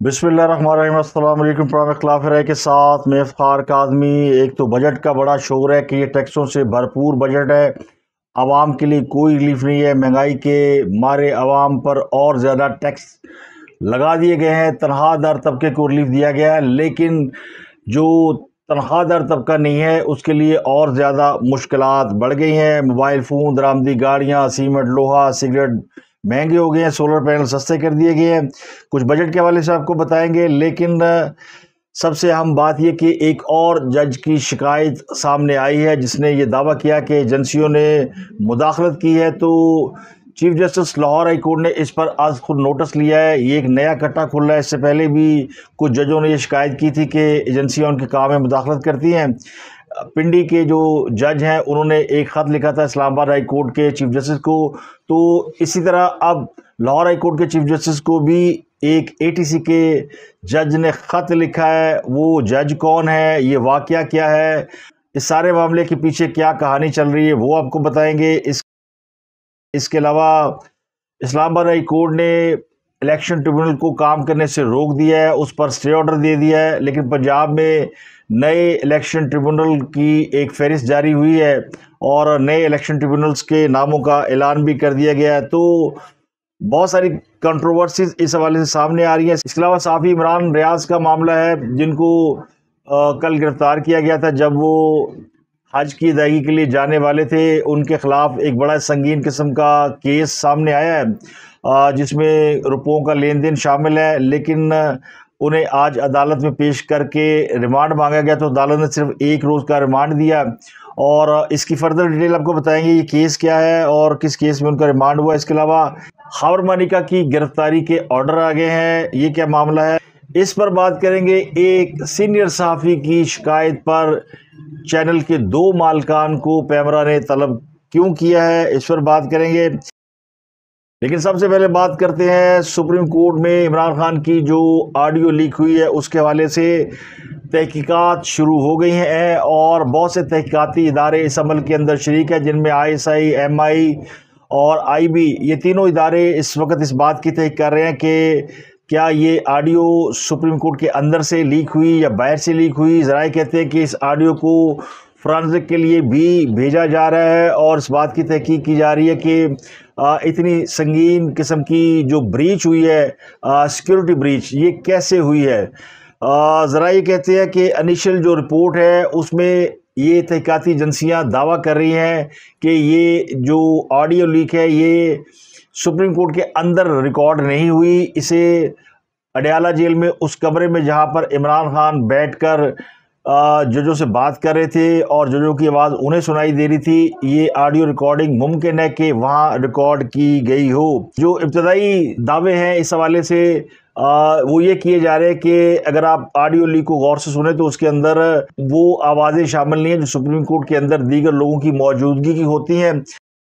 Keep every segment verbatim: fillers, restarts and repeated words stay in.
बिस्मिल्लाहिर्रहमानिर्रहीम। अस्सलाम वालेकुम। प्रोग्राम इख्तिलाफ राय के साथ मैं इफ्तिखार काज़मी। एक तो बजट का बड़ा शोर है कि ये टैक्सों से भरपूर बजट है, आवाम के लिए कोई रिलीफ नहीं है। महंगाई के मारे आवाम पर और ज़्यादा टैक्स लगा दिए गए हैं। तनख्वाहदार तबके को रिलीफ दिया गया है, लेकिन जो तनख्वाहदार तबका नहीं है उसके लिए और ज़्यादा मुश्किलात बढ़ गई हैं। मोबाइल फ़ोन, दरामदी गाड़ियाँ, सीमेंट, लोहा, सिगरेट महंगे हो गए हैं, सोलर पैनल सस्ते कर दिए गए हैं। कुछ बजट के हवाले से आपको बताएंगे, लेकिन सबसे अहम बात यह कि एक और जज की शिकायत सामने आई है जिसने ये दावा किया कि एजेंसियों ने मुदाखलत की है। तो chief justice Lahore high court ने इस पर आज खुद नोटिस लिया है। ये एक नया कट्टा खुल रहा है। इससे पहले भी कुछ जजों ने ये शिकायत की थी कि एजेंसियां उनके काम में मुदाखलत करती हैं। पिंडी के जो जज हैं उन्होंने एक ख़त लिखा था इस्लामाबाद हाई कोर्ट के चीफ जस्टिस को। तो इसी तरह अब लाहौर हाई कोर्ट के चीफ जस्टिस को भी एक एटीसी के जज ने ख़त लिखा है। वो जज कौन है, ये वाक़या क्या है, इस सारे मामले के पीछे क्या कहानी चल रही है, वो आपको बताएंगे। इस इसके अलावा इस्लामाबाद हाई कोर्ट ने इलेक्शन ट्रिब्यूनल को काम करने से रोक दिया है, उस पर स्टे ऑर्डर दे दिया है। लेकिन पंजाब में नए इलेक्शन ट्रिब्यूनल की एक फहरिस्त जारी हुई है और नए इलेक्शन ट्रिब्यूनल्स के नामों का ऐलान भी कर दिया गया है। तो बहुत सारी कंट्रोवर्सीज इस हवाले से सामने आ रही है। इसके अलावा साफ़ी इमरान रियाज का मामला है, जिनको आ, कल गिरफ्तार किया गया था जब वो हज की अदायगी के लिए जाने वाले थे। उनके खिलाफ एक बड़ा संगीन किस्म का केस सामने आया है जिसमें रुपयों का लेन देन शामिल है, लेकिन उन्हें आज अदालत में पेश करके रिमांड मांगा गया। तो अदालत ने सिर्फ एक रोज़ का रिमांड दिया और इसकी फर्दर डिटेल आपको बताएंगे ये केस क्या है और किस केस में उनका रिमांड हुआ। इसके अलावा खबर मानिका की गिरफ्तारी के ऑर्डर आ गए हैं, ये क्या मामला है, इस पर बात करेंगे। एक सीनियर सहाफ़ी की शिकायत पर चैनल के दो मालकान को पैमरा ने तलब क्यों किया है, इस पर बात करेंगे। लेकिन सबसे पहले बात करते हैं सुप्रीम कोर्ट में इमरान खान की जो ऑडियो लीक हुई है उसके हवाले से। तहकीकात शुरू हो गई हैं और बहुत से तहकीकाती इदारे इस अमल के अंदर शरीक है, जिनमें आई एस आई, एम आई और आई बी, ये तीनों इदारे इस वक्त इस बात की तहकीक कर रहे हैं कि क्या ये ऑडियो सुप्रीम कोर्ट के अंदर से लीक हुई या बाहर से लीक हुई। ज़राए कहते हैं कि इस ऑडियो को फ्रांसिक के लिए भी भेजा जा रहा है और इस बात की तहकीक की जा रही है कि आ, इतनी संगीन किस्म की जो ब्रीच हुई है, सिक्योरिटी ब्रीच, ये कैसे हुई है। ज़रा ये कहते हैं कि इनिशियल जो रिपोर्ट है उसमें ये तहकीकाती एजेंसियाँ दावा कर रही हैं कि ये जो ऑडियो लीक है ये सुप्रीम कोर्ट के अंदर रिकॉर्ड नहीं हुई। इसे अडयाला जेल में उस कमरे में जहाँ पर इमरान खान बैठकर जजों से बात कर रहे थे और जजों की आवाज़ उन्हें सुनाई दे रही थी, ये ऑडियो रिकॉर्डिंग मुमकिन है कि वहाँ रिकॉर्ड की गई हो। जो इब्तदाई दावे हैं इस हवाले से आ, वो ये किए जा रहे हैं कि अगर आप ऑडियो लीक को गौर से सुने तो उसके अंदर वो आवाज़ें शामिल नहीं हैं जो सुप्रीम कोर्ट के अंदर दीगर लोगों की मौजूदगी की होती हैं।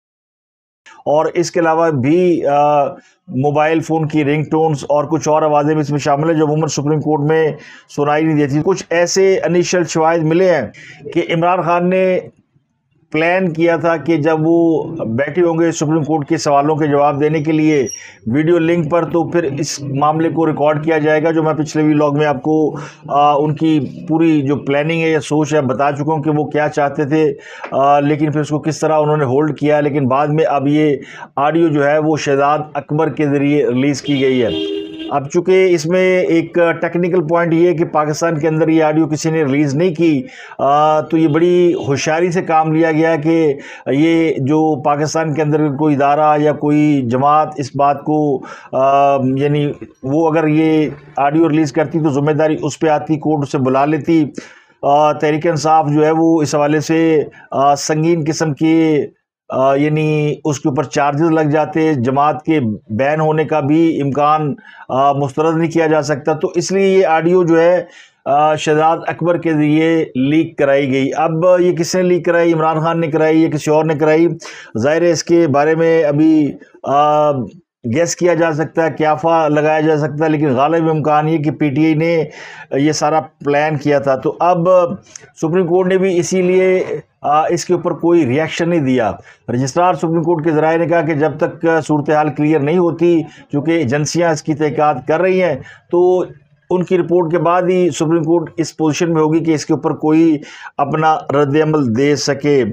और इसके अलावा भी मोबाइल फ़ोन की रिंगटोन्स और कुछ और आवाज़ें भी इसमें शामिल है जो अमूमन सुप्रीम कोर्ट में सुनाई नहीं देती। कुछ ऐसे इनिशियल शवाहिद मिले हैं कि इमरान खान ने प्लान किया था कि जब वो बैठे होंगे सुप्रीम कोर्ट के सवालों के जवाब देने के लिए वीडियो लिंक पर, तो फिर इस मामले को रिकॉर्ड किया जाएगा। जो मैं पिछले व्लॉग में आपको आ, उनकी पूरी जो प्लानिंग है या सोच है बता चुका हूँ कि वो क्या चाहते थे, आ, लेकिन फिर उसको किस तरह उन्होंने होल्ड किया। लेकिन बाद में अब ये ऑडियो जो है वो शहजाद अकबर के ज़रिए रिलीज़ की गई है। अब चूँकि इसमें एक टेक्निकल पॉइंट ये है कि पाकिस्तान के अंदर ये ऑडियो किसी ने रिलीज़ नहीं की, आ, तो ये बड़ी होशियारी से काम लिया गया कि ये जो पाकिस्तान के अंदर कोई इदारा या कोई जमात इस बात को यानी वो अगर ये ऑडियो रिलीज़ करती तो ज़िम्मेदारी उस पर आती, कोर्ट उसे बुला लेती। तहरीक इंसाफ जो है वो इस हवाले से आ, संगीन किस्म की यानी उसके ऊपर चार्जेस लग जाते, जमात के बैन होने का भी इम्कान मुस्तरद नहीं किया जा सकता। तो इसलिए ये ऑडियो जो है शहजाद अकबर के ज़रिए लीक कराई गई। अब ये किसने लीक कराई, इमरान खान ने कराई या किसी और ने कराई, ज़ाहिर है इसके बारे में अभी आ, गेस किया जा सकता है, क्याफा लगाया जा सकता है, लेकिन गालिब इम्कान ये कि पीटीआई ने ये सारा प्लान किया था। तो अब सुप्रीम कोर्ट ने भी इसीलिए इसके ऊपर कोई रिएक्शन नहीं दिया। रजिस्ट्रार सुप्रीम कोर्ट के ज़राए ने कहा कि जब तक सूरत हाल क्लियर नहीं होती, चूँकि एजेंसियाँ इसकी तहकीकात कर रही हैं, तो ان کی رپورٹ کے بعد ہی سپریم کورٹ اس پوزیشن میں ہوگی کہ اس کے اوپر کوئی اپنا رد عمل دے سکے۔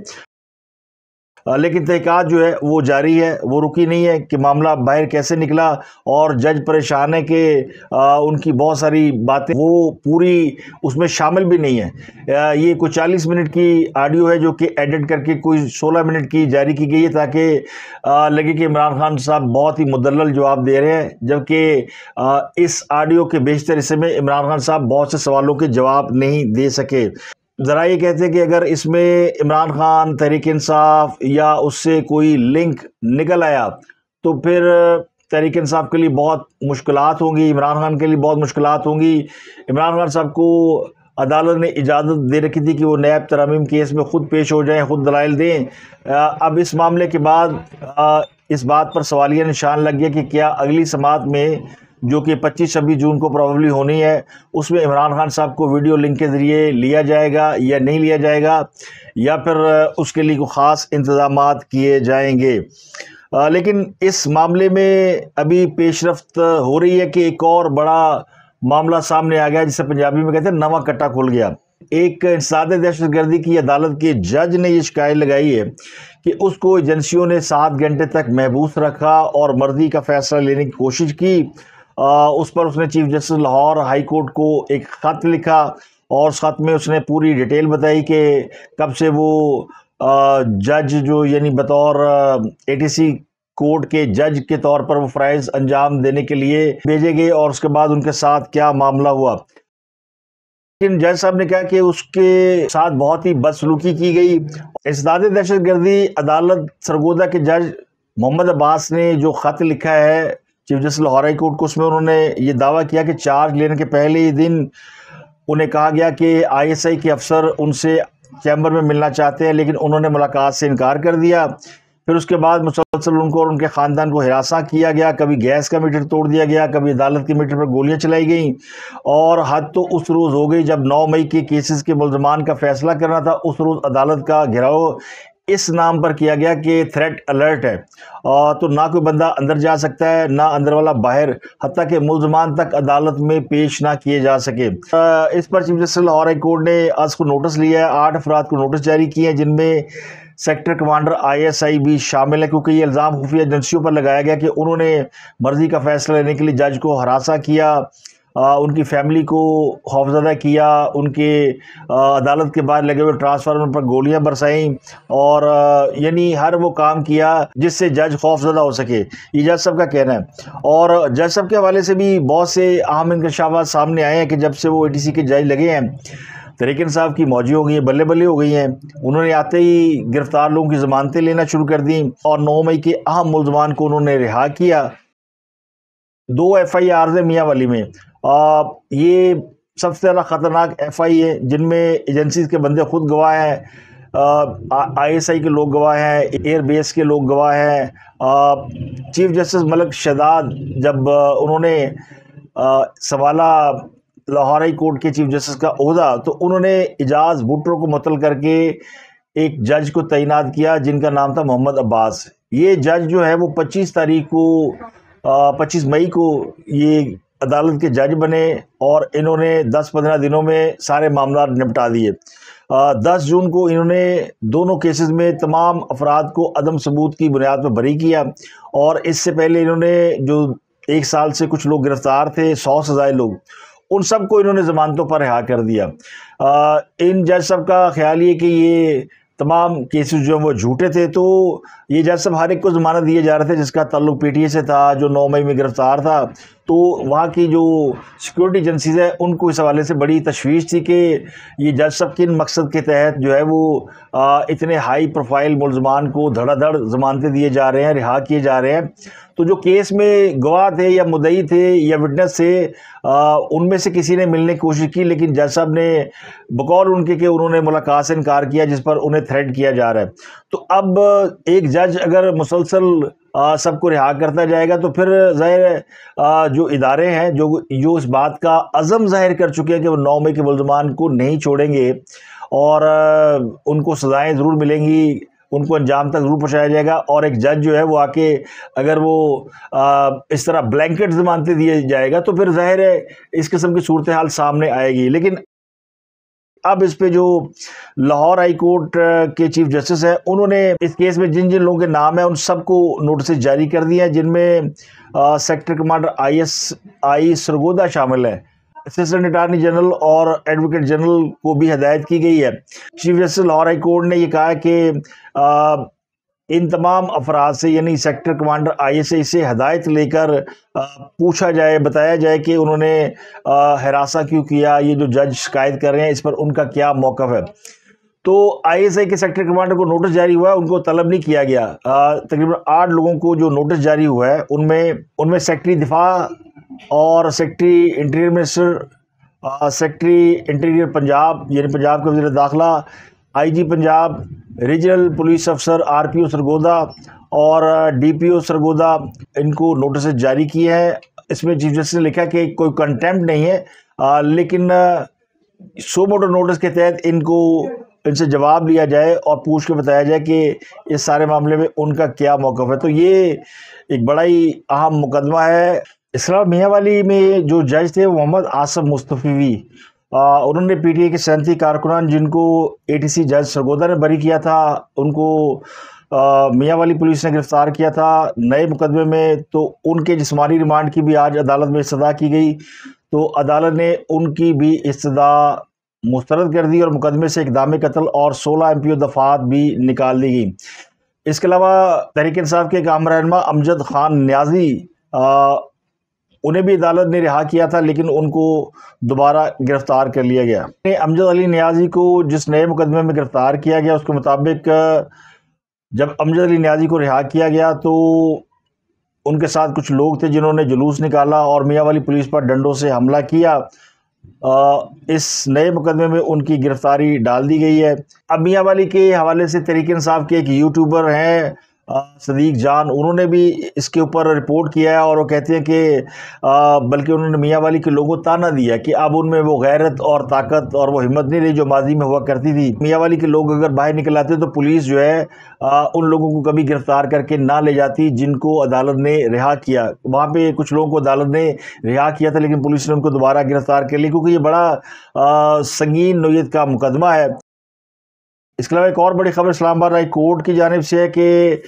لیکن تحقیقات جو ہے وہ جاری ہے، وہ رکی نہیں ہے کہ معاملہ باہر کیسے نکلا، اور جج پریشان ہے کہ ان کی بہت ساری باتیں وہ پوری اس میں شامل بھی نہیں ہے۔ یہ کوئی چالیس منٹ کی آڈیو ہے جو کہ ایڈٹ کر کے کوئی سولہ منٹ کی جاری کی گئی ہے تاکہ لگے کہ عمران خان صاحب بہت ہی مدلل جواب دے رہے ہیں، جبکہ اس آڈیو کے بیشتر حصے میں عمران خان صاحب بہت سے سوالوں کے جواب نہیں دے سکے۔ ذرا یہ کہتے ہیں کہ اگر اس میں عمران خان، تحریک انصاف یا اس سے کوئی لنک نکل آیا تو پھر تحریک انصاف کے لیے بہت مشکلات ہوں گی، عمران خان کے لیے بہت مشکلات ہوں گی۔ عمران خان صاحب کو عدالت نے اجازت دے رکھی تھی کہ وہ نیب ترامیم کیس میں خود پیش ہو جائیں، خود دلائل دیں۔ اب اس معاملے کے بعد اس بات پر سوالیہ نشان لگ گیا کہ کیا اگلی سماعت میں جو کہ پچیس چھبیس جون کو پروبیبلی ہونی ہے، اس میں عمران خان صاحب کو ویڈیو لنک کے ذریعے لیا جائے گا یا نہیں لیا جائے گا، یا پھر اس کے لیے کوئی خاص انتظامات کیے جائیں گے۔ لیکن اس معاملے میں ابھی پیش رفت ہو رہی ہے کہ ایک اور بڑا معاملہ سامنے آ گیا جسے پنجابی میں کہتے ہیں نواں کٹا کھل گیا۔ ایک انسداد دہشت گردی کی عدالت کے جج نے یہ شکایت لگائی ہے کہ اس کو ایجنسیوں نے سات گھنٹے تک محبوس رکھا اور مرضی کا فیصلہ لینے کی کوشش کی۔ اس پر اس نے chief justice Lahore high court کو ایک خط لکھا، اور اس خط میں اس نے پوری ڈیٹیل بتائی کہ کب سے وہ جج جو یعنی بطور اے ٹی سی کورٹ کے جج کے طور پر وہ فرائض انجام دینے کے لیے بھیجے گئے، اور اس کے بعد ان کے ساتھ کیا معاملہ ہوا۔ لیکن جج صاحب نے کہا کہ اس کے ساتھ بہت ہی بدسلوکی کی گئی۔ انسداد دہشت گردی عدالت سرگودا کے جج محمد عباس نے جو خط لکھا ہے chief justice Lahore high court کو، اس میں انہوں نے یہ دعویٰ کیا کہ چارج لینے کے پہلے ہی دن انہیں کہا گیا کہ آئی ایس آئی کے افسر ان سے چیمبر میں ملنا چاہتے ہیں، لیکن انہوں نے ملاقات سے انکار کر دیا۔ پھر اس کے بعد مسلسل ان کو اور ان کے خاندان کو ہراساں کیا گیا، کبھی گیس کا میٹر توڑ دیا گیا، کبھی عدالت کے میٹر پر گولیاں چلائی گئیں، اور حد تو اس روز ہو گئی جب نو مئی کے کیسز کے ملزمان کا فیصلہ کرنا تھا۔ اس روز عدالت کا گھیراؤ اس نام پر کیا گیا کہ تھریٹ الرٹ ہے، تو نہ کوئی بندہ اندر جا سکتا ہے، نہ اندر والا باہر، حتیٰ کہ ملزمان تک عدالت میں پیش نہ کیے جا سکے۔ اس پر chief justice Lahore high court نے آج کو نوٹس لیا ہے، آٹھ افراد کو نوٹس جاری کیے ہیں، جن میں sector commander I S I بھی شامل ہے، کیونکہ یہ الزام خفیہ ایجنسیوں پر لگایا گیا کہ انہوں نے مرضی کا فیصلہ لینے کے لیے جج کو ہراساں کیا، ان کی فیملی کو خوفزدہ کیا، ان کے عدالت کے باہر لگے ہوئے ٹرانسفارمر پر گولیاں برسائیں، اور یعنی ہر وہ کام کیا جس سے جج خوفزدہ ہو سکے، یہ جج صاحب کا کہنا ہے۔ اور جج صاحب کے حوالے سے بھی بہت سے اہم انکشافات سامنے آئے ہیں کہ جب سے وہ اے ٹی سی کے جج لگے ہیں، تحریک انصاف کی موجی ہو گئی ہیں، بلے بلے ہو گئی ہیں، انہوں نے آتے ہی گرفتار لوگوں کی ضمانتیں لینا شروع کر دیں، اور نو مئی کے اہم ملزمان کو انہوں نے رہا کیا۔ دو ایف آئی آرز ہیں میاں والی میں، یہ سب سے زیادہ خطرناک ایف آئی ہے، جن میں ایجنسیز کے بندے خود گواہ ہیں، آئی ایس آئی کے لوگ گواہ ہیں، ایئر بیس کے لوگ گواہ ہیں۔ چیف جسٹس ملک شہزاد جب انہوں نے سنبھالا لاہور ہائی کورٹ کے چیف جسٹس کا عہدہ، تو انہوں نے اعجاز بھٹو کو معطل کر کے ایک جج کو تعینات کیا جن کا نام تھا محمد عباس۔ یہ جج جو ہے وہ پچیس تاریخ کو پچیس مئی کو یہ عدالت کے جج بنے، اور انہوں نے دس پندرہ دنوں میں سارے معاملات نپٹا دیے۔ دس جون کو انہوں نے دونوں کیسز میں تمام افراد کو عدم ثبوت کی بنیاد پر بری کیا، اور اس سے پہلے انہوں نے جو ایک سال سے کچھ لوگ گرفتار تھے، سو سے زائد لوگ، ان سب کو انہوں نے ضمانتوں پر رہا کر دیا۔ ان جج صاحب کا خیال یہ کہ یہ تمام کیسز جو ہیں وہ جھوٹے تھے، تو یہ جج صاحب ہر ایک کو ضمانت دیے جا رہے تھے جس کا تعلق پی ٹی اے سے تھا، جو نو مئی میں گرفتار تھا۔ تو وہاں کی جو سیکورٹی ایجنسیز ہیں ان کو اس حوالے سے بڑی تشویش تھی کہ یہ جج صاحب کن مقصد کے تحت جو ہے وہ اتنے ہائی پروفائل ملزمان کو دھڑا دھڑ ضمانتیں دیے جا رہے ہیں، رہا کیے جا رہے ہیں۔ تو جو کیس میں گواہ تھے یا مدعی تھے یا وٹنس تھے، ان میں سے کسی نے ملنے کی کوشش کی، لیکن جج صاحب نے بقول ان کے کہ انہوں نے ملاقات سے انکار کیا، جس پر انہیں تھریٹ کیا جا رہا ہے۔ تو اب ایک جج اگر مسلسل سب کو رہا کرتا جائے گا تو پھر ظاہر جو ادارے ہیں جو جو اس بات کا عزم ظاہر کر چکے ہیں کہ وہ نو مئی کے ملزمان کو نہیں چھوڑیں گے، اور ان کو سزائیں ضرور ملیں گی، ان کو انجام تک ضرور پہنچایا جائے گا، اور ایک جج جو ہے وہ آ کے اگر وہ اس طرح بلینکٹ ضمانتیں دیے جائے گا تو پھر ظاہر ہے اس قسم کی صورتحال سامنے آئے گی۔ لیکن اب اس پہ جو لاہور ہائی کورٹ کے چیف جسٹس ہیں انہوں نے اس کیس میں جن جن لوگوں کے نام ہیں ان سب کو نوٹسز جاری کر دیے ہیں، جن میں sector commander I S I Sargodha شامل ہے، اسسٹنٹ اٹارنی جنرل اور ایڈوکیٹ جنرل کو بھی ہدایت کی گئی ہے۔ Chief justice Lahore high court نے یہ کہا کہ ان تمام افراد سے یعنی sector commander I S I سے ہدایت لے کر پوچھا جائے، بتایا جائے کہ انہوں نے ہراساں کیوں کیا، یہ جو جج شکایت کر رہے ہیں اس پر ان کا کیا موقف ہے۔ تو آئی ایس آئی کے سیکٹر کمانڈر کو نوٹس جاری ہوا ہے، ان کو طلب نہیں کیا گیا۔ تقریباً آٹھ لوگوں کو جو نوٹس جاری ہوا ہے ان میں ان میں سیکٹری دفاع اور secretary interior minister, secretary interior Punjab یعنی پنجاب کے وزیر داخلہ، I G Punjab, regional police افسر آر پی او سرگودا اور ڈی پی او سرگودا، ان کو نوٹسز جاری کیے ہیں۔ اس میں چیف جسٹس نے لکھا کہ کوئی کنٹیمپٹ نہیں ہے، لیکن سو موٹو نوٹس کے تحت ان کو ان سے جواب لیا جائے اور پوچھ کے بتایا جائے کہ اس سارے معاملے میں ان کا کیا موقف ہے۔ تو یہ ایک بڑا ہی اہم مقدمہ ہے۔ اسلام آباد میاں والی میں جو جج تھے وہ محمد آصف مصطفی، انہوں نے پی ٹی اے کے سینتی کارکنان جن کو اے ٹی سی جج سرگودا نے بری کیا تھا ان کو میاں والی پولیس نے گرفتار کیا تھا نئے مقدمے میں، تو ان کے جسمانی ریمانڈ کی بھی آج عدالت میں استدعا کی گئی، تو عدالت نے ان کی بھی استدعا مسترد کر دی اور مقدمے سے اقدام قتل اور سولہ ایم پی او دفعات بھی نکال دی گئی۔ اس کے علاوہ تحریک انصاف کے ایک اہم رہنما امجد خان نیازی، انہیں بھی عدالت نے رہا کیا تھا لیکن ان کو دوبارہ گرفتار کر لیا گیا۔ امجد علی نیازی کو جس نئے مقدمے میں گرفتار کیا گیا اس کے مطابق جب امجد علی نیازی کو رہا کیا گیا تو ان کے ساتھ کچھ لوگ تھے جنہوں نے جلوس نکالا اور میاں والی پولیس پر ڈنڈوں سے حملہ کیا۔ اس نئے مقدمے میں ان کی گرفتاری ڈال دی گئی ہے۔ اب میاں والی کے حوالے سے تحریک انصاف کے ایک یوٹیوبر ہیں صدیق جان، انہوں نے بھی اس کے اوپر رپورٹ کیا ہے اور وہ کہتے ہیں کہ بلکہ انہوں نے میاں والی کے لوگوں کو تانا دیا کہ اب ان میں وہ غیرت اور طاقت اور وہ ہمت نہیں رہی جو ماضی میں ہوا کرتی تھی۔ میاں والی کے لوگ اگر باہر نکل آتے تو پولیس جو ہے ان لوگوں کو کبھی گرفتار کر کے نہ لے جاتی جن کو عدالت نے رہا کیا۔ وہاں پہ کچھ لوگوں کو عدالت نے رہا کیا تھا لیکن پولیس نے ان کو دوبارہ گرفتار کر لیا کیونکہ یہ بڑا سنگین نوعیت کا مقدمہ ہے۔ اس کے علاوہ ایک اور بڑی خبر اسلام آباد ہائی کورٹ کی جانب سے ہے کہ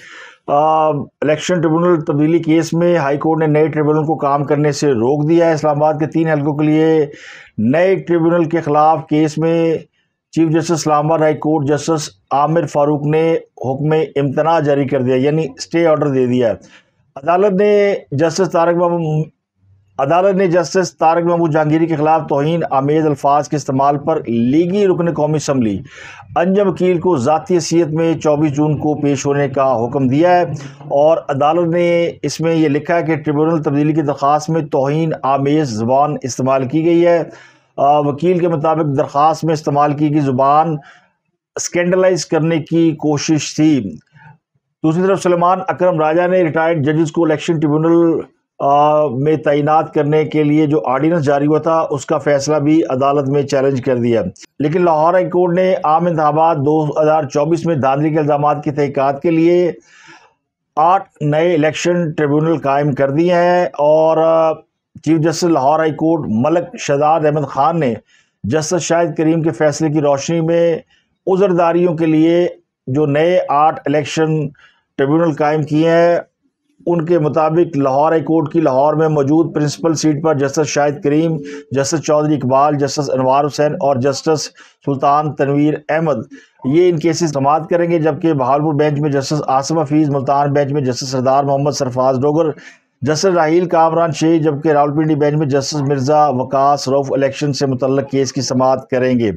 الیکشن ٹریبونل تبدیلی کیس میں ہائی کورٹ نے نئے ٹریبونل کو کام کرنے سے روک دیا ہے۔ اسلام آباد کے تین حلقوں کے لیے نئے ٹریبونل کے خلاف کیس میں chief justice Islamabad high court justice Aamir Farooq نے حکم امتناع جاری کر دیا یعنی اسٹے آرڈر دے دیا ہے۔ عدالت نے جسٹس طارق محمود عدالت نے جسٹس طارق محمود جہانگیری کے خلاف توہین آمیز الفاظ کے استعمال پر لیگی رکن قومی اسمبلی انجم وکیل کو ذاتی حیثیت میں چوبیس جون کو پیش ہونے کا حکم دیا ہے، اور عدالت نے اس میں یہ لکھا ہے کہ ٹریبونل تبدیلی کی درخواست میں توہین آمیز زبان استعمال کی گئی ہے۔ وکیل کے مطابق درخواست میں استعمال کی گئی زبان اسکینڈلائز کرنے کی کوشش تھی۔ دوسری طرف سلیمان اکرم راجہ نے ریٹائرڈ ججز کو الیکشن ٹریبونل میں تعینات کرنے کے لیے جو آرڈیننس جاری ہوا تھا اس کا فیصلہ بھی عدالت میں چیلنج کر دیا، لیکن لاہور ہائی کورٹ نے عام انتخابات دو ہزار چوبیس میں دھاندلی کے الزامات کی تحقیقات کے لیے آٹھ نئے الیکشن ٹریبونل قائم کر دیے ہیں، اور chief justice Lahore high court Malik Shahzad Ahmed Khan نے جسٹس شاہد کریم کے فیصلے کی روشنی میں عذرداریوں کے لیے جو نئے آٹھ الیکشن ٹریبونل قائم کیے ہیں ان کے مطابق لاہور ہائی کورٹ کی لاہور میں موجود پرنسپل سیٹ پر justice Shahid Karim, justice Chaudhry Iqbal, justice Anwar Hussain اور جسٹس سلطان تنویر احمد یہ ان کیسز سماعت کریں گے، جبکہ بہاولپور بینچ میں جسٹس آصف حفیظ، ملتان بینچ میں جسٹس سردار محمد سرفراز ڈوگر، جسٹس راحیل کامران شیخ، جبکہ راولپنڈی بینچ میں جسٹس مرزا وقاص رؤف الیکشن سے متعلق کیس کی سماعت کریں گے۔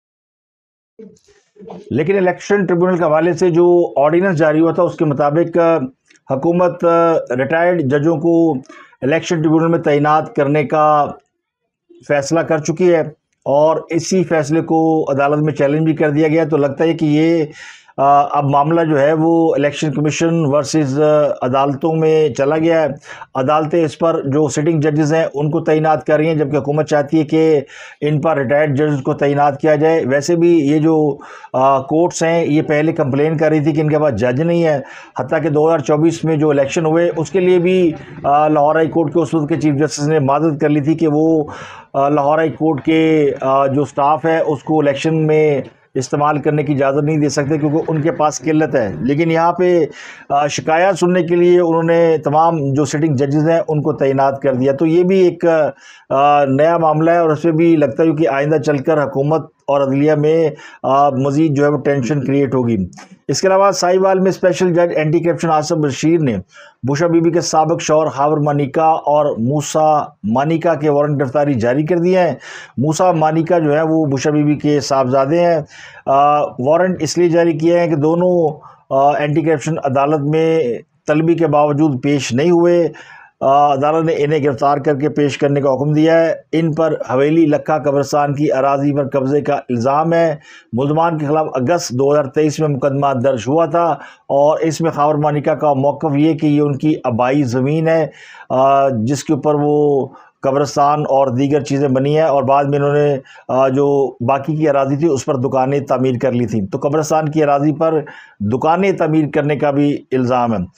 لیکن الیکشن ٹریبونل کے حوالے سے جو آرڈیننس جاری ہوا تھا اس کے مطابق حکومت ریٹائرڈ ججوں کو الیکشن ٹریبونل میں تعینات کرنے کا فیصلہ کر چکی ہے، اور اسی فیصلے کو عدالت میں چیلنج بھی کر دیا گیا۔ تو لگتا ہے کہ یہ اب معاملہ جو ہے وہ الیکشن کمیشن ورسز عدالتوں میں چلا گیا ہے. عدالتیں اس پر جو سٹنگ ججز ہیں ان کو تعینات کر رہی ہیں، جبکہ حکومت چاہتی ہے کہ ان پر ریٹائرڈ ججز کو تعینات کیا جائے. ویسے بھی یہ جو کورٹس ہیں یہ پہلے کمپلین کر رہی تھی کہ ان کے پاس جج نہیں ہے، حتیٰ کہ دو ہزار چوبیس میں جو الیکشن ہوئے اس کے لیے بھی لاہور ہائی کورٹ کے اس وقت کے چیف جسٹس نے معذرت کر لی تھی کہ وہ لاہور ہائی کورٹ کے جو سٹاف ہے اس کو الیکشن میں استعمال کرنے کی اجازت نہیں دے سکتے کیونکہ ان کے پاس قلت ہے. لیکن یہاں پہ شکایات سننے کے لیے انہوں نے تمام جو سٹنگ ججز ہیں ان کو تعینات کر دیا. تو یہ بھی ایک نیا معاملہ ہے اور اس پہ بھی لگتا ہے کہ آئندہ چل کر حکومت اور عدلیہ میں مزید جو ہے وہ ٹینشن کریٹ ہوگی. اس کے علاوہ ساہیوال میں اسپیشل جج اینٹی کرپشن آصف بشیر نے بشرا بی بی کے سابق شوہر خاور مانیکا اور موسیٰ مانیکا کے وارنٹ گرفتاری جاری کر دیے ہیں. موسیٰ مانیکا جو ہے وہ بشرا بی بی کے صاحبزادے ہیں. وارنٹ اس لیے جاری کیے ہیں کہ دونوں اینٹی کرپشن عدالت میں طلبی کے باوجود پیش نہیں ہوئے. عدالت نے انہیں گرفتار کر کے پیش کرنے کا حکم دیا ہے. ان پر حویلی لکھا قبرستان کی اراضی پر قبضے کا الزام ہے. ملزمان کے خلاف اگست دو ہزار تیئیس میں مقدمہ درج ہوا تھا اور اس میں خاور مانیکا کا موقف یہ کہ یہ ان کی آبائی زمین ہے جس کے اوپر وہ قبرستان اور دیگر چیزیں بنی ہیں اور بعد میں انہوں نے جو باقی کی اراضی تھی اس پر دکانیں تعمیر کر لی تھیں. تو قبرستان کی اراضی پر دکانیں تعمیر کرنے کا بھی الزام ہے.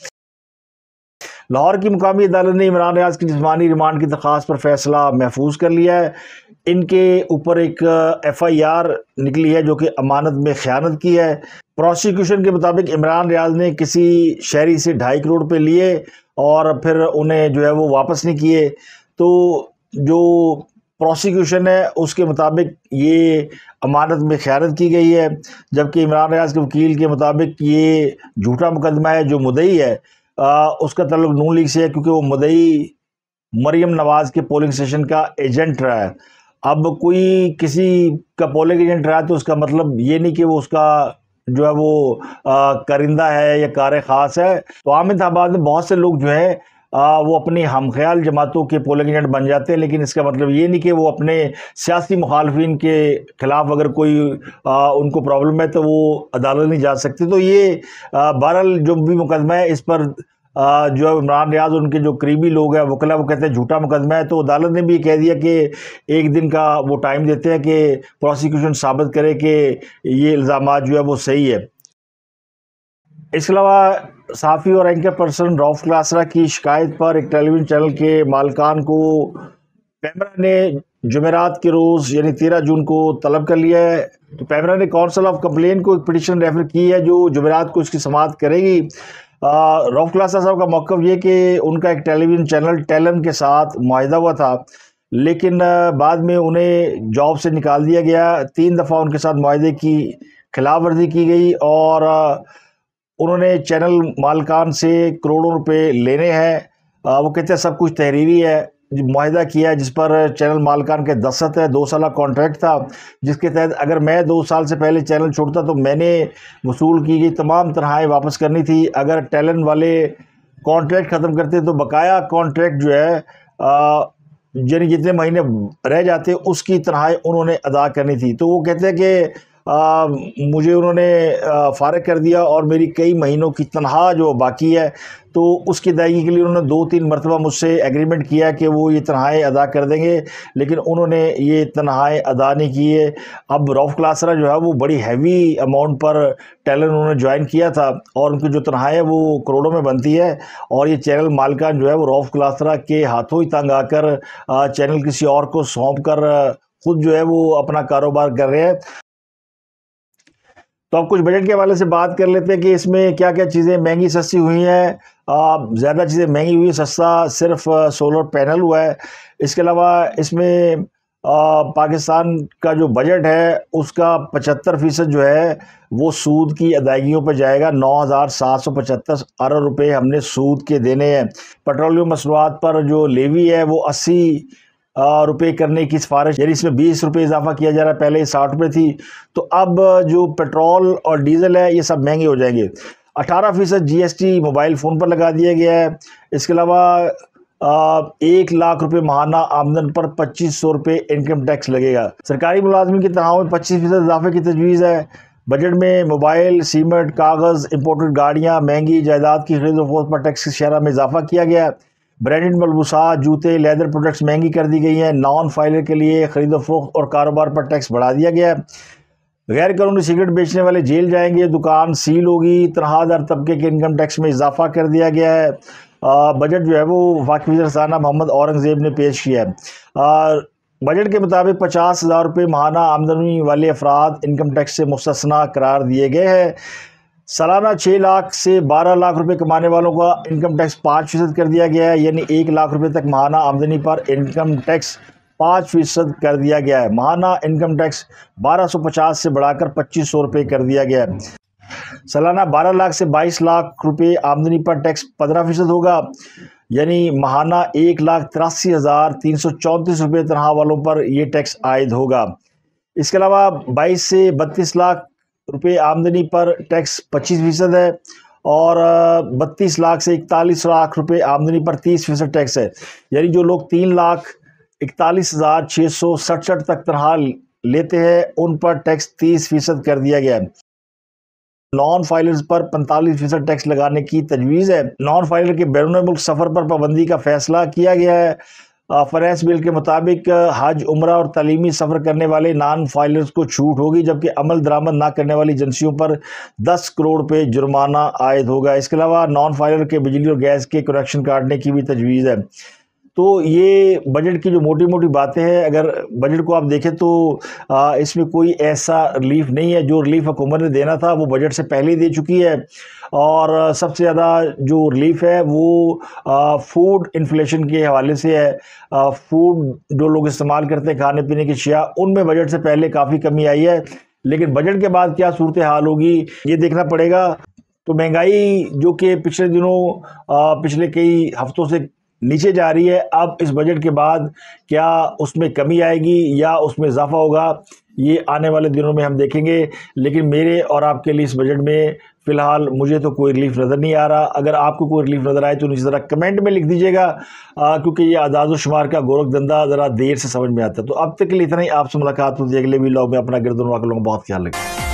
لاہور کی مقامی عدالت نے عمران ریاض کی جسمانی ریمانڈ کی درخواست پر فیصلہ محفوظ کر لیا ہے. ان کے اوپر ایک ایف آئی آر نکلی ہے جو کہ امانت میں خیانت کی ہے. پروسیکیوشن کے مطابق عمران ریاض نے کسی شہری سے ڈھائی کروڑ روپے لیے اور پھر انہیں جو ہے وہ واپس نہیں کیے. تو جو پروسیکیوشن ہے اس کے مطابق یہ امانت میں خیانت کی گئی ہے، جبکہ عمران ریاض کے وکیل کے مطابق یہ جھوٹا مقدمہ ہے. جو مدعی ہے اس کا تعلق نون لیگ سے ہے کیونکہ وہ مدعی مریم نواز کے پولنگ اسٹیشن کا ایجنٹ رہا ہے. اب کوئی کسی کا پولنگ ایجنٹ رہا ہے تو اس کا مطلب یہ نہیں کہ وہ اس کا جو ہے وہ کرندہ ہے یا کار خاص ہے. تو عام انتخابات میں بہت سے لوگ جو ہے وہ اپنی ہم خیال جماعتوں کے پولنگ ایجنٹ بن جاتے ہیں، لیکن اس کا مطلب یہ نہیں کہ وہ اپنے سیاسی مخالفین کے خلاف اگر کوئی ان کو پرابلم ہے تو وہ عدالت نہیں جا سکتے. تو یہ بہرحال جو بھی مقدمہ ہے اس پر جو عمران ریاض ان کے جو قریبی لوگ ہیں وکلا وہ کہتے ہیں جھوٹا مقدمہ ہے. تو عدالت نے بھی کہہ دیا کہ ایک دن کا وہ ٹائم دیتے ہیں کہ پروسیکیوشن ثابت کرے کہ یہ الزامات جو ہے وہ صحیح ہے. اس کے علاوہ صحافی اور اینکر پرسن روف کلاسرا کی شکایت پر ایک ٹیلی ویژن چینل کے مالکان کو پیمرا نے جمعرات کے روز یعنی تیرہ جون کو طلب کر لیا ہے. تو پیمرا نے کونسل آف کمپلین کو ایک پٹیشن ریفر کی ہے جو جمعرات کو اس کی سماعت کرے گی. روف کلاسرا صاحب کا موقف یہ کہ ان کا ایک ٹیلی ویژن چینل ٹیلن کے ساتھ معاہدہ ہوا تھا لیکن بعد میں انہیں جاب سے نکال دیا گیا. تین دفعہ ان کے ساتھ معاہدے کی خلاف ورزی کی گئی اور انہوں نے چینل مالکان سے کروڑوں روپے لینے ہیں. وہ کہتے ہیں سب کچھ تحریری ہے. معاہدہ کیا ہے جس پر چینل مالکان کے دستخط ہے. دو سالہ کانٹریکٹ تھا جس کے تحت اگر میں دو سال سے پہلے چینل چھوڑتا تو میں نے وصول کی گئی تمام تنخواہیں واپس کرنی تھی. اگر ٹیلن والے کانٹریکٹ ختم کرتے تو بقایا کانٹریکٹ جو ہے یعنی جتنے مہینے رہ جاتے اس کی تنخواہیں انہوں نے ادا کرنی تھی. تو وہ کہتے ہیں کہ آ, مجھے انہوں نے فارغ کر دیا اور میری کئی مہینوں کی تنخواہ جو باقی ہے تو اس کی ادائیگی کے لیے انہوں نے دو تین مرتبہ مجھ سے ایگریمنٹ کیا کہ وہ یہ تنخواہیں ادا کر دیں گے لیکن انہوں نے یہ تنخواہیں ادا نہیں کی ہے. اب روف کلاسرا جو ہے وہ بڑی ہیوی اماؤنٹ پر ٹیلن انہوں نے جوائن کیا تھا اور ان کی جو تنخواہیں وہ کروڑوں میں بنتی ہے اور یہ چینل مالکان جو ہے وہ روف کلاسرا کے ہاتھوں ہی تنگ آ کر چینل کسی اور کو سونپ کر خود جو ہے وہ اپنا کاروبار کر رہے ہیں. تو اب کچھ بجٹ کے حوالے سے بات کر لیتے ہیں کہ اس میں کیا کیا چیزیں مہنگی سستی ہوئی ہیں. زیادہ چیزیں مہنگی ہوئی ہیں، سستا صرف سولر پینل ہوا ہے. اس کے علاوہ اس میں پاکستان کا جو بجٹ ہے اس کا پچہتر فیصد جو ہے وہ سود کی ادائیگیوں پہ جائے گا. نو ہزار سات سو پچہتر ارب روپے ہم نے سود کے دینے ہیں. پیٹرولیم مصنوعات پر جو لیوی ہے وہ اسی روپے کرنے کی سفارش، یعنی اس میں بیس روپے اضافہ کیا جا رہا ہے، پہلے ساٹھ روپے تھی. تو اب جو پیٹرول اور ڈیزل ہے یہ سب مہنگے ہو جائیں گے. اٹھارہ فیصد G S T mobile phone پر لگا دیا گیا ہے. اس کے علاوہ ایک لاکھ روپے ماہانہ آمدن پر پچیس سو روپے انکم ٹیکس لگے گا. سرکاری ملازمین کی تنخواہوں میں پچیس فیصد اضافے کی تجویز ہے. بجٹ میں موبائل، سیمنٹ، کاغذ، امپورٹڈ گاڑیاں، مہنگی جائیداد کی خرید و فروخت پر ٹیکس کی شرح میں اضافہ کیا گیا ہے۔ برانڈڈ ملبوسات، جوتے، لیدر پروڈکٹس مہنگی کر دی گئی ہیں۔ نان فائلر کے لیے خرید و فروخت اور کاروبار پر ٹیکس بڑھا دیا گیا ہے۔ غیر قانونی سگریٹ بیچنے والے جیل جائیں گے، دکان سیل ہوگی۔ تنخواہ دار طبقے کے انکم ٹیکس میں اضافہ کر دیا گیا ہے۔ بجٹ جو ہے وہ وفاقی وزیر خزانہ محمد اورنگزیب نے پیش کیا ہے۔ بجٹ کے مطابق پچاس ہزار روپے ماہانہ آمدنی والے افراد انکم ٹیکس سے مستثنیٰ قرار دیے گئے ہیں۔ سالانہ چھ لاکھ سے بارہ لاکھ روپے کمانے والوں کا انکم ٹیکس پانچ فیصد کر دیا گیا ہے، یعنی ایک لاکھ روپے تک ماہانہ آمدنی پر انکم ٹیکس پانچ فیصد کر دیا گیا ہے۔ ماہانہ انکم ٹیکس بارہ سو پچاس سے بڑھا کر پچیس سو روپے کر دیا گیا ہے۔ سالانہ بارہ لاکھ سے بائیس لاکھ روپے آمدنی پر ٹیکس پندرہ فیصد ہوگا، یعنی ماہانہ ایک لاکھ تراسی ہزار تین سو چونتیس روپے تنخواہ والوں پر یہ ٹیکس عائد ہوگا۔ اس کے علاوہ بائیس سے بتیس لاکھ روپے آمدنی پر ٹیکس پچیس فیصد ہے، اور بتیس لاکھ سے اکتالیس لاکھ روپے آمدنی پر تیس فیصد ٹیکس ہے، یعنی جو لوگ تین لاکھ اکتالیس ہزار چھ سو سڑسٹھ تک تنخواہ لیتے ہیں ان پر ٹیکس تیس فیصد کر دیا گیا ہے۔ نان فائلرز پر پینتالیس فیصد ٹیکس لگانے کی تجویز ہے۔ نان فائلر کے بیرون ملک سفر پر پابندی کا فیصلہ کیا گیا ہے۔ فائنانس بل کے مطابق حج، عمرہ اور تعلیمی سفر کرنے والے نان فائلرز کو چھوٹ ہوگی، جبکہ عمل درآمد نہ کرنے والی ایجنسیوں پر دس کروڑ روپے جرمانہ عائد ہوگا۔ اس کے علاوہ نان فائلر کے بجلی اور گیس کے کنیکشن کاٹنے کی بھی تجویز ہے۔ تو یہ بجٹ کی جو موٹی موٹی باتیں ہیں، اگر بجٹ کو آپ دیکھیں تو اس میں کوئی ایسا ریلیف نہیں ہے۔ جو ریلیف حکومت نے دینا تھا وہ بجٹ سے پہلے ہی دے چکی ہے، اور سب سے زیادہ جو ریلیف ہے وہ فوڈ انفلیشن کے حوالے سے ہے۔ فوڈ جو لوگ استعمال کرتے ہیں کھانے پینے کی اشیاء، ان میں بجٹ سے پہلے کافی کمی آئی ہے، لیکن بجٹ کے بعد کیا صورتحال ہوگی یہ دیکھنا پڑے گا۔ تو مہنگائی جو کہ پچھلے دنوں پچھلے کئی ہفتوں سے نیچے جا رہی ہے، اب اس بجٹ کے بعد کیا اس میں کمی آئے گی یا اس میں اضافہ ہوگا، یہ آنے والے دنوں میں ہم دیکھیں گے۔ لیکن میرے اور آپ کے لیے اس بجٹ میں فی الحال مجھے تو کوئی ریلیف نظر نہیں آ رہا۔ اگر آپ کو کوئی ریلیف نظر آئے تو نیچے ذرا کمنٹ میں لکھ دیجیے گا، کیونکہ یہ اعداد و شمار کا گورکھ دندہ ذرا دیر سے سمجھ میں آتا ہے۔ تو اب تک کے لیے اتنا ہی، آپ سے ملاقات ہوتی ہے اگلے ویلاگ میں۔ اپنا گردن واقع لوگوں کا بہت خیال رکھیں۔